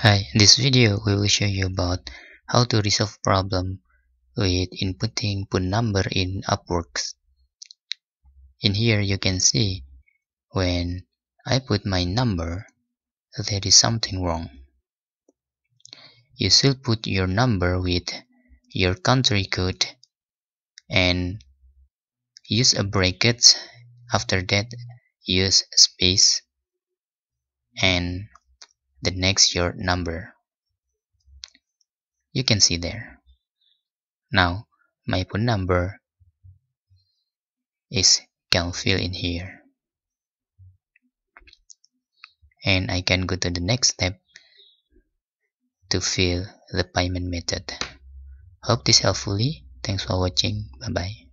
Hi, in this video we will show you about how to resolve problem with inputting phone number in Upwork. In here you can see when I put my number, there is something wrong. You should put your number with your country code and use a bracket. After that use space and the next your number. You can see there. Now my phone number is can fill in here, and I can go to the next step to fill the payment method. Hope this helpfully. Thanks for watching. Bye bye.